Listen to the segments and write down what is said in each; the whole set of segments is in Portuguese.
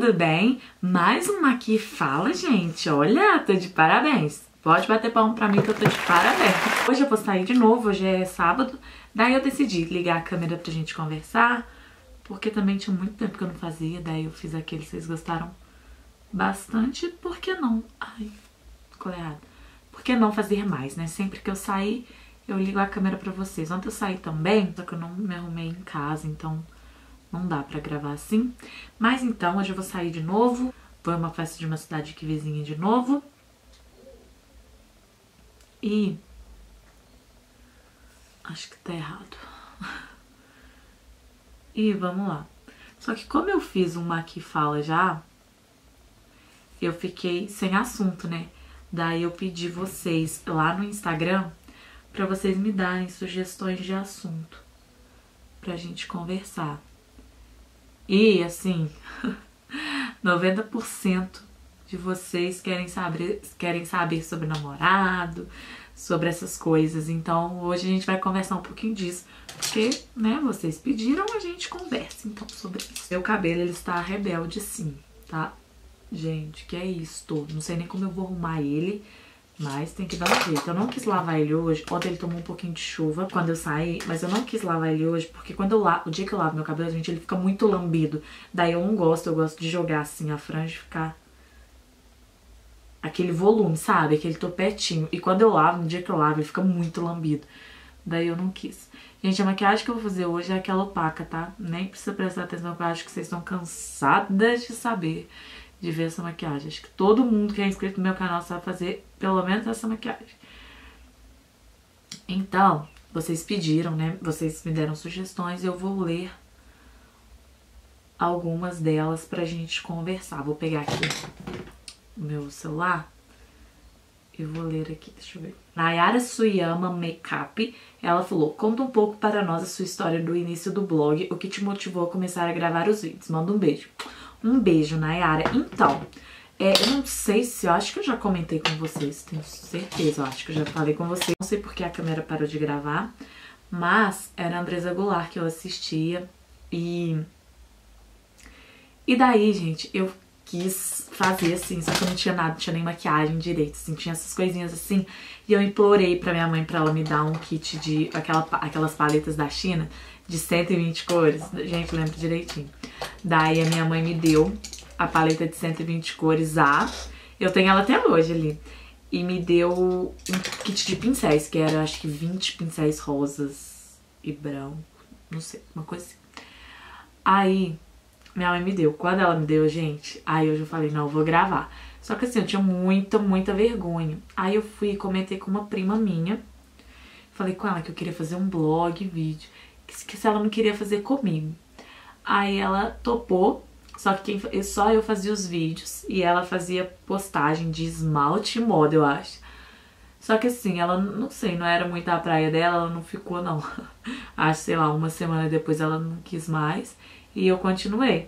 tudo bem? Mais uma aqui fala, gente. Olha, tô de parabéns. Pode bater palma pra mim que eu tô de parabéns. Hoje eu vou sair de novo, hoje é sábado. Daí eu decidi ligar a câmera pra gente conversar, porque também tinha muito tempo que eu não fazia. Daí eu fiz aquele, vocês gostaram bastante. Por que não? Ai, ficou errado. Por que não fazer mais, né? Sempre que eu sair, eu ligo a câmera pra vocês. Ontem eu saí também, só que eu não me arrumei em casa, então não dá pra gravar assim. Mas então, hoje eu vou sair de novo. Foi uma festa de uma cidade aqui vizinha de novo. E acho que tá errado. E vamos lá. Só que como eu fiz uma aqui fala já, eu fiquei sem assunto, né? Daí eu pedi vocês lá no Instagram pra vocês me darem sugestões de assunto pra gente conversar. E assim, 90% de vocês querem saber sobre namorado, sobre essas coisas. Então hoje a gente vai conversar um pouquinho disso, porque, né, vocês pediram, a gente conversa então sobre isso. Meu cabelo, ele está rebelde sim, tá? Gente, que é isso? Não sei nem como eu vou arrumar ele, mas tem que dar um jeito. Eu não quis lavar ele hoje. Ontem ele tomou um pouquinho de chuva quando eu saí, mas eu não quis lavar ele hoje, porque quando o dia que eu lavo meu cabelo, gente, ele fica muito lambido. Daí eu não gosto, eu gosto de jogar assim a franja e ficar aquele volume, sabe? Aquele topetinho. E quando eu lavo, no dia que eu lavo, ele fica muito lambido. Daí eu não quis. Gente, a maquiagem que eu vou fazer hoje é aquela opaca, tá? Nem precisa prestar atenção, porque eu acho que vocês estão cansadas de saber, de ver essa maquiagem. Acho que todo mundo que é inscrito no meu canal sabe fazer pelo menos essa maquiagem. Então, vocês pediram, né? Vocês me deram sugestões, eu vou ler algumas delas pra gente conversar. Vou pegar aqui o meu celular e vou ler aqui, deixa eu ver. Nayara Suyama Makeup, ela falou: conta um pouco para nós a sua história do início do blog, o que te motivou a começar a gravar os vídeos. Manda um beijo. Um beijo, Nayara. Então, eu não sei se... Eu acho que eu já comentei com vocês, tenho certeza. Eu acho que eu já falei com vocês. Não sei porque a câmera parou de gravar, mas era a Andressa Goulart que eu assistia. E daí, gente, eu quis fazer assim, só que eu não tinha nada, não tinha nem maquiagem direito, assim, tinha essas coisinhas assim. E eu implorei pra minha mãe pra ela me dar um kit de aquelas paletas da China de 120 cores. Gente, lembro direitinho. Daí a minha mãe me deu a paleta de 120 cores A. Eu tenho ela até hoje ali. E me deu um kit de pincéis, que era acho que 20 pincéis rosas e branco. Não sei, uma coisa assim. Aí minha mãe me deu. Quando ela me deu, gente, aí eu já falei, não, eu vou gravar. Só que assim, eu tinha muita vergonha. Aí eu fui e comentei com uma prima minha. Falei com ela que eu queria fazer um blog, vídeo. Que se ela não queria fazer comigo. Aí ela topou, só que só eu fazia os vídeos e ela fazia postagem de esmalte e moda, eu acho. Só que assim, ela, não sei, não era muito a praia dela, ela não ficou não. Acho, sei lá, uma semana depois ela não quis mais e eu continuei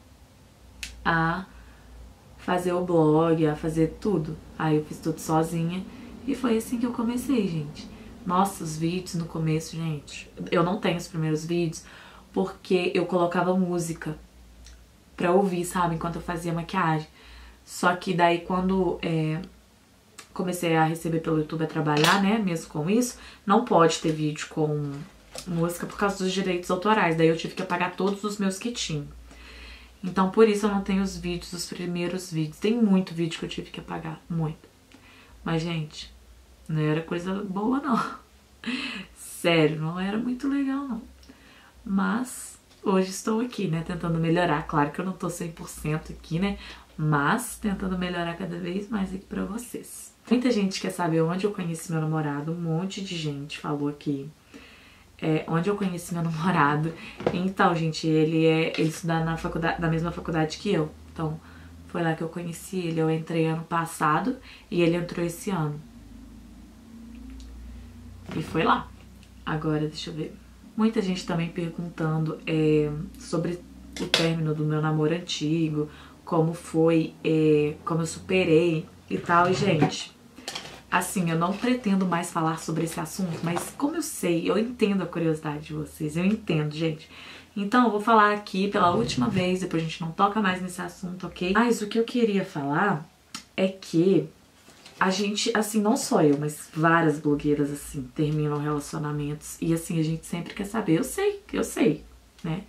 a fazer o blog, a fazer tudo. Aí eu fiz tudo sozinha e foi assim que eu comecei, gente. Nossa, os vídeos no começo, gente, eu não tenho os primeiros vídeos porque eu colocava música pra ouvir, sabe, enquanto eu fazia maquiagem. Só que daí quando comecei a receber pelo YouTube, a trabalhar, né, mesmo com isso, não pode ter vídeo com música por causa dos direitos autorais. Daí eu tive que apagar todos os meus quitinhos. Então por isso eu não tenho os vídeos, os primeiros vídeos. Tem muito vídeo que eu tive que apagar, muito. Mas, gente, não era coisa boa, não. Sério, não era muito legal, não. Mas hoje estou aqui, né, tentando melhorar. Claro que eu não tô 100% aqui, né, mas tentando melhorar cada vez mais aqui pra vocês. Muita gente quer saber onde eu conheci meu namorado. Um monte de gente falou aqui onde eu conheci meu namorado. Então, gente, ele estuda na mesma faculdade que eu. Então, foi lá que eu conheci ele. Eu entrei ano passado e ele entrou esse ano. E foi lá. Agora, deixa eu ver. Muita gente também perguntando sobre o término do meu namoro antigo, como foi, como eu superei e tal. E, gente, assim, eu não pretendo mais falar sobre esse assunto, mas como eu sei, eu entendo a curiosidade de vocês, eu entendo, gente. Então, eu vou falar aqui pela última vez, depois a gente não toca mais nesse assunto, ok? Mas o que eu queria falar é que a gente, assim, não só eu, mas várias blogueiras, assim, terminam relacionamentos. E, assim, a gente sempre quer saber. Eu sei, né?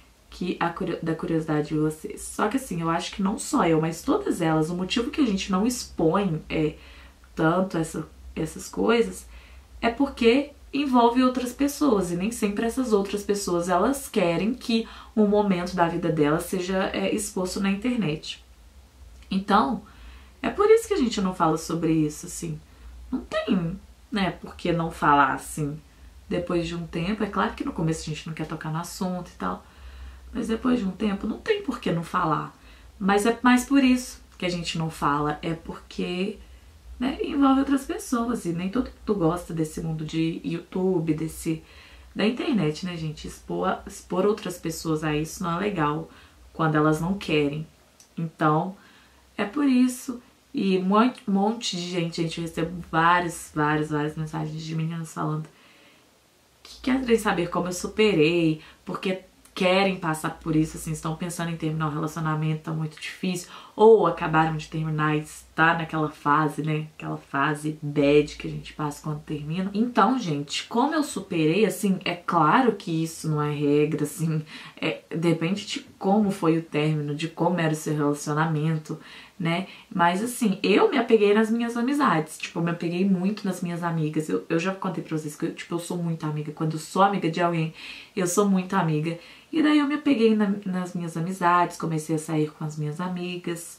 Da curiosidade de vocês. Só que, assim, eu acho que não só eu, mas todas elas, o motivo que a gente não expõe tanto essas coisas é porque envolve outras pessoas. E nem sempre essas outras pessoas, elas querem que um momento da vida delas seja exposto na internet. Então, é por isso que a gente não fala sobre isso, assim. Não tem, né, por que não falar, assim, depois de um tempo. É claro que no começo a gente não quer tocar no assunto e tal, mas depois de um tempo não tem por que não falar. Mas é mais por isso que a gente não fala, é porque, né, envolve outras pessoas. E nem todo mundo gosta desse mundo de YouTube, da internet, né, gente? Expor outras pessoas a isso não é legal quando elas não querem. Então, é por isso. E um monte de gente, a gente recebe várias mensagens de meninas falando que querem saber como eu superei, porque querem passar por isso, assim, estão pensando em terminar um relacionamento, tá muito difícil, ou acabaram de terminar e está naquela fase, né, aquela fase bad que a gente passa quando termina. Então, gente, como eu superei, assim, é claro que isso não é regra, assim, depende de como foi o término, de como era o seu relacionamento, né, mas assim, eu me apeguei nas minhas amizades, tipo, eu me apeguei muito nas minhas amigas. Eu já contei pra vocês que eu sou muito amiga, quando eu sou amiga de alguém, eu sou muito amiga. E daí eu me apeguei nas minhas amizades, comecei a sair com as minhas amigas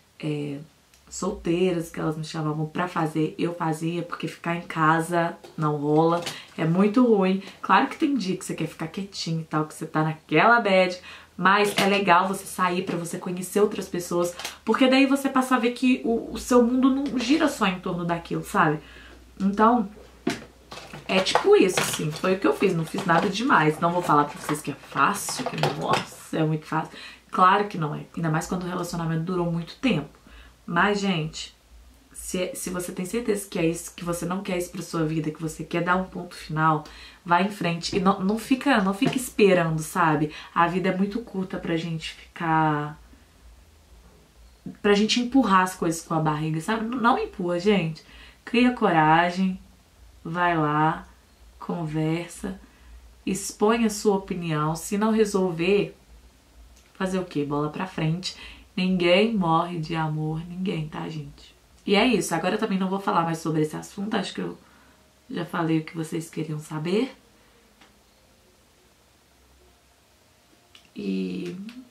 solteiras, que elas me chamavam pra fazer, eu fazia, porque ficar em casa não rola, é muito ruim. Claro que tem dia que você quer ficar quietinho e tal, que você tá naquela bad, mas é legal você sair pra você conhecer outras pessoas, porque daí você passa a ver que o seu mundo não gira só em torno daquilo, sabe? Então, é tipo isso, assim, foi o que eu fiz, não fiz nada demais. Não vou falar pra vocês que é fácil, que nossa, é muito fácil. Claro que não é, ainda mais quando o relacionamento durou muito tempo. Mas, gente, se você tem certeza que é isso, que você não quer isso pra sua vida, que você quer dar um ponto final, vai em frente e não fica esperando, sabe? A vida é muito curta pra gente ficar... pra gente empurrar as coisas com a barriga, sabe? Não empurra, gente. Cria coragem, vai lá, conversa, expõe a sua opinião. Se não resolver, fazer o quê? Bola pra frente. Ninguém morre de amor, ninguém, tá, gente? E é isso, agora eu também não vou falar mais sobre esse assunto, acho que eu já falei o que vocês queriam saber. E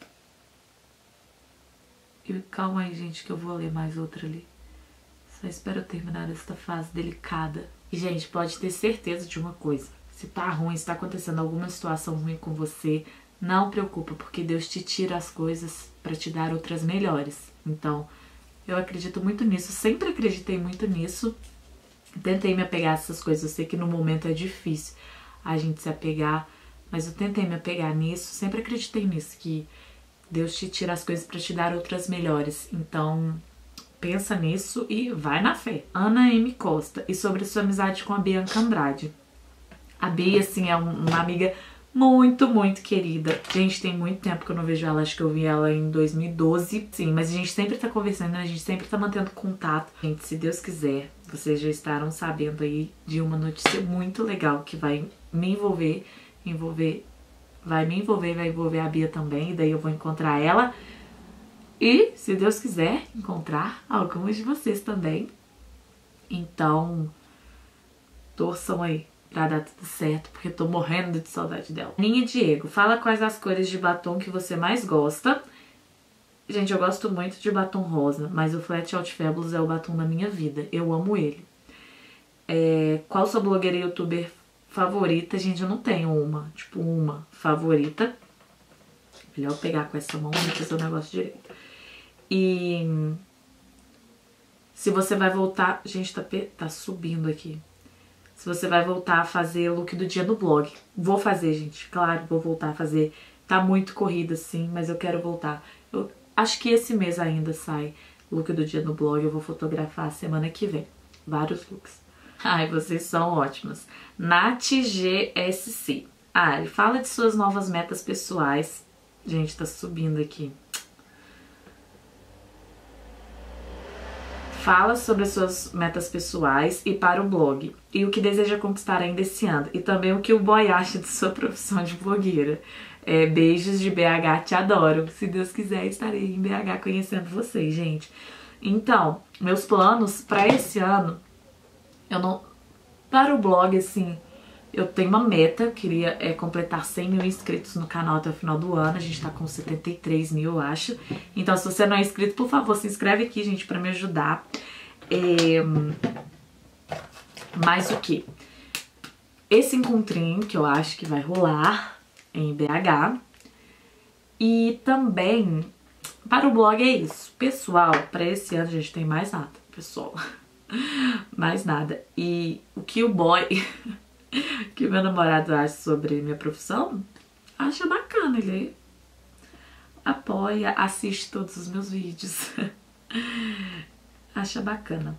calma aí, gente, que eu vou ler mais outra ali. Só espero terminar esta fase delicada. E, gente, pode ter certeza de uma coisa. Se tá ruim, se tá acontecendo alguma situação ruim com você, não preocupa, porque Deus te tira as coisas pra te dar outras melhores. Então, eu acredito muito nisso, sempre acreditei muito nisso. Tentei me apegar a essas coisas, eu sei que no momento é difícil a gente se apegar, mas eu tentei me apegar nisso, sempre acreditei nisso, que Deus te tira as coisas pra te dar outras melhores. Então, pensa nisso e vai na fé. Ana M. Costa, e sobre sua amizade com a Bianca Andrade. A Bia, assim, é uma amiga muito, muito querida. Gente, tem muito tempo que eu não vejo ela, acho que eu vi ela em 2012. Sim, mas a gente sempre tá conversando, né? A gente sempre tá mantendo contato. Gente, se Deus quiser, vocês já estarão sabendo aí de uma notícia muito legal que vai me envolver, vai envolver a Bia também, e daí eu vou encontrar ela. E, se Deus quiser, encontrar algumas de vocês também. Então, torçam aí pra dar tudo certo, porque eu tô morrendo de saudade dela. Ninha Diego, fala quais as cores de batom que você mais gosta. Gente, eu gosto muito de batom rosa, mas o Flat Out Fabulous é o batom da minha vida. Eu amo ele. Qual sua blogueira e youtuber favorita? Gente, eu não tenho uma favorita. Melhor eu pegar com essa mão e fazer o negócio direito. E se você vai voltar... Gente, tá subindo aqui. Se você vai voltar a fazer look do dia no blog. Vou fazer, gente. Claro, vou voltar a fazer. Tá muito corrida, sim, mas eu quero voltar. Acho que esse mês ainda sai look do dia no blog. Eu vou fotografar semana que vem. Vários looks. Ai, vocês são ótimas. Nath GSC. Ah, ele fala de suas novas metas pessoais. Gente, tá subindo aqui. Fala sobre as suas metas pessoais e para o blog. E o que deseja conquistar ainda esse ano. E também o que o boy acha de sua profissão de blogueira. Beijos de BH, te adoro. Se Deus quiser, estarei em BH conhecendo vocês, gente. Então, meus planos para esse ano, eu não... Para o blog, assim, eu tenho uma meta, eu queria completar 100 mil inscritos no canal até o final do ano. A gente tá com 73 mil, eu acho. Então, se você não é inscrito, por favor, se inscreve aqui, gente, pra me ajudar. Mais o que? Esse encontrinho que eu acho que vai rolar em BH. E também, para o blog é isso. Pessoal, pra esse ano a gente tem mais nada, pessoal. Mais nada. E o que o boy, que o meu namorado acha sobre minha profissão, acha bacana. Ele apoia, assiste todos os meus vídeos. Acha bacana.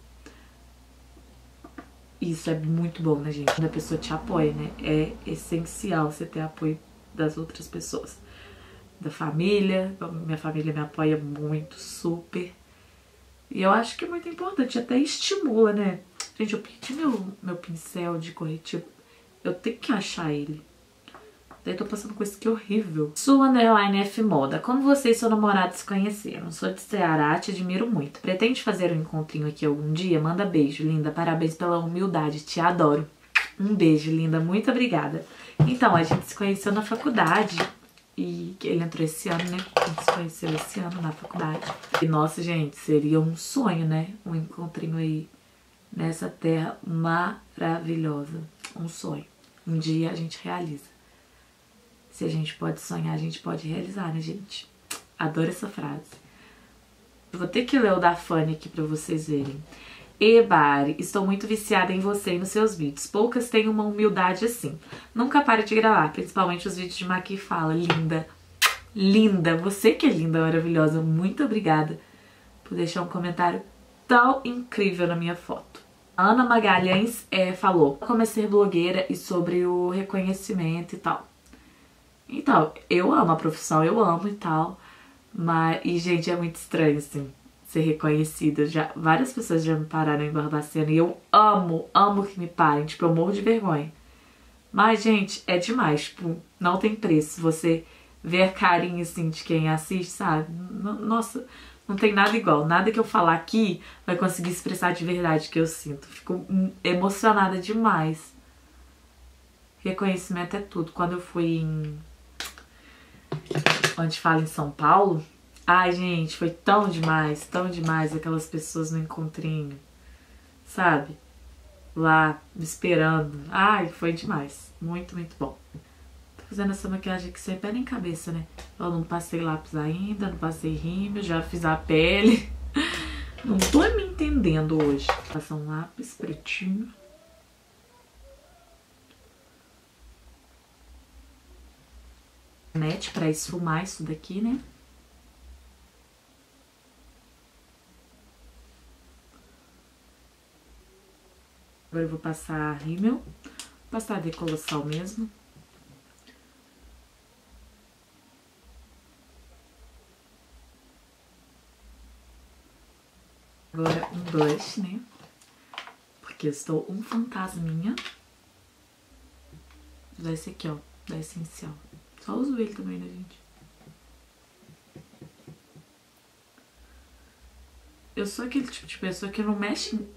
Isso é muito bom, né, gente? Quando a pessoa te apoia, né? É essencial você ter apoio das outras pessoas. Da família. Minha família me apoia muito, super. E eu acho que é muito importante, até estimula, né? Gente, eu perdi meu pincel de corretivo. Eu tenho que achar ele. Daí tô passando com esse aqui horrível. Su_F Moda. Como você e seu namorado se conheceram? Sou de Ceará, te admiro muito. Pretende fazer um encontrinho aqui algum dia? Manda beijo, linda. Parabéns pela humildade, te adoro. Um beijo, linda. Muito obrigada. Então, a gente se conheceu na faculdade. E ele entrou esse ano, né? A gente se conheceu esse ano na faculdade. E, nossa, gente, seria um sonho, né? Um encontrinho aí nessa terra maravilhosa. Um sonho. Um dia a gente realiza. Se a gente pode sonhar, a gente pode realizar, né, gente? Adoro essa frase. Eu vou ter que ler o da Fanny aqui pra vocês verem. Bari, estou muito viciada em você e nos seus vídeos. Poucas têm uma humildade assim. Nunca pare de gravar, principalmente os vídeos de Maqui Fala. Linda, linda. Você que é linda, maravilhosa. Muito obrigada por deixar um comentário tão incrível na minha foto. A Ana Magalhães falou como é ser blogueira e sobre o reconhecimento e tal. Então, eu amo a profissão, eu amo e tal. E, gente, é muito estranho, assim, ser reconhecida. Várias pessoas já me pararam em Barbacena e eu amo que me parem. Tipo, eu morro de vergonha. Mas, gente, é demais. Tipo, não tem preço. Você ver a carinha, assim, de quem assiste, sabe? Nossa, não tem nada igual. Nada que eu falar aqui vai conseguir expressar de verdade o que eu sinto. Fico emocionada demais. Reconhecimento é tudo. Quando eu fui onde fala em São Paulo, ai, gente, foi tão demais, aquelas pessoas no encontrinho, sabe? Lá, me esperando. Ai, foi demais. Muito, muito bom. Tô fazendo essa maquiagem aqui sem pé nem cabeça, né? Eu não passei lápis ainda, não passei rímel, já fiz a pele. Não tô me entendendo hoje. Vou passar um lápis pretinho. Pra esfumar isso daqui, né? Agora eu vou passar rímel, vou passar decolossal mesmo. Agora um blush, né? Porque eu estou um fantasminha. Vou usar esse aqui, ó, da Essencial. Só uso ele também, né, gente? Eu sou aquele tipo de pessoa que não mexe em...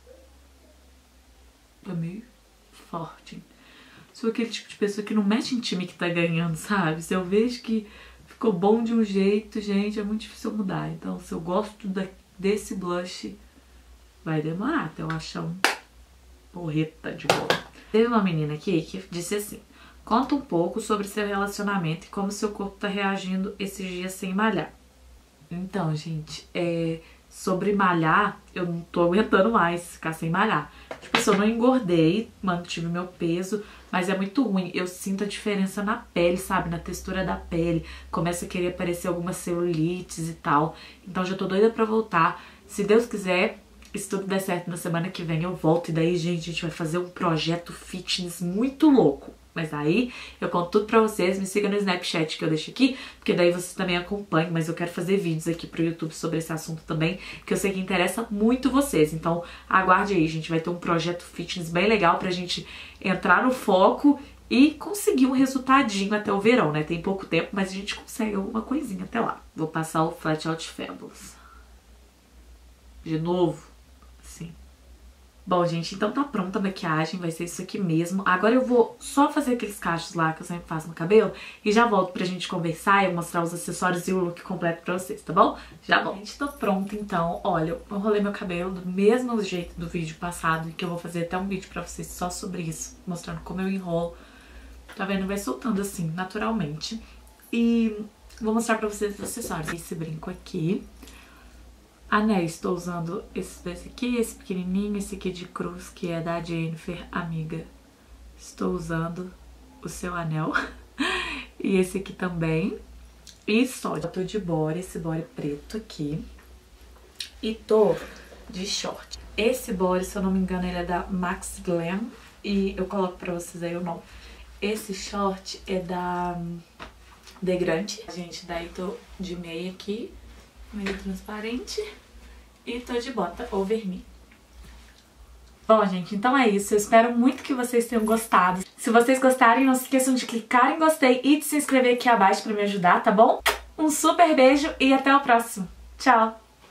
Tá meio forte. Sou aquele tipo de pessoa que não mexe em time que tá ganhando, sabe? Se eu vejo que ficou bom de um jeito, gente, é muito difícil eu mudar. Então, se eu gosto desse blush, vai demorar até eu achar um porreta de bola. Teve uma menina aqui que disse assim: conta um pouco sobre seu relacionamento e como seu corpo tá reagindo esses dias sem malhar. Então, gente, sobre malhar, eu não tô aguentando mais ficar sem malhar. Tipo, se eu não engordei, mantive meu peso, mas é muito ruim. Eu sinto a diferença na pele, sabe? Na textura da pele. Começa a querer aparecer algumas celulites e tal. Então, já tô doida pra voltar. Se Deus quiser, E se tudo der certo, na semana que vem eu volto. E daí, gente, a gente vai fazer um projeto fitness muito louco. Mas aí eu conto tudo pra vocês. Me siga no Snapchat que eu deixo aqui, porque daí vocês também acompanham. Mas eu quero fazer vídeos aqui pro YouTube sobre esse assunto também, que eu sei que interessa muito vocês. Então aguarde aí, gente. Vai ter um projeto fitness bem legal pra gente entrar no foco e conseguir um resultadinho até o verão, né? Tem pouco tempo, mas a gente consegue alguma coisinha até lá. Vou passar o Flat Out Fabulous. De novo. Sim. Bom, gente, então tá pronta a maquiagem, vai ser isso aqui mesmo. Agora eu vou só fazer aqueles cachos lá que eu sempre faço no cabelo e já volto pra gente conversar e mostrar os acessórios e o look completo pra vocês, tá bom? Já volto. Gente, tô pronta então. Olha, eu enrolei meu cabelo do mesmo jeito do vídeo passado, que eu vou fazer até um vídeo pra vocês só sobre isso, mostrando como eu enrolo. Tá vendo? Vai soltando assim, naturalmente. E vou mostrar pra vocês os acessórios. Esse brinco aqui. Anéis, estou usando esses dois aqui, esse pequenininho, esse aqui de cruz, que é da Jennifer, amiga. Estou usando o seu anel. E esse aqui também. E só, eu tô de body, esse body preto aqui. E tô de short. Esse body, se eu não me engano, ele é da Max Glam. E eu coloco pra vocês aí o nome. Esse short é da Degrante. Gente, daí tô de meia aqui. Meio transparente. E tô de bota over me. Bom, gente, então é isso. Eu espero muito que vocês tenham gostado. Se vocês gostarem, não se esqueçam de clicar em gostei e de se inscrever aqui abaixo pra me ajudar, tá bom? Um super beijo e até o próximo. Tchau!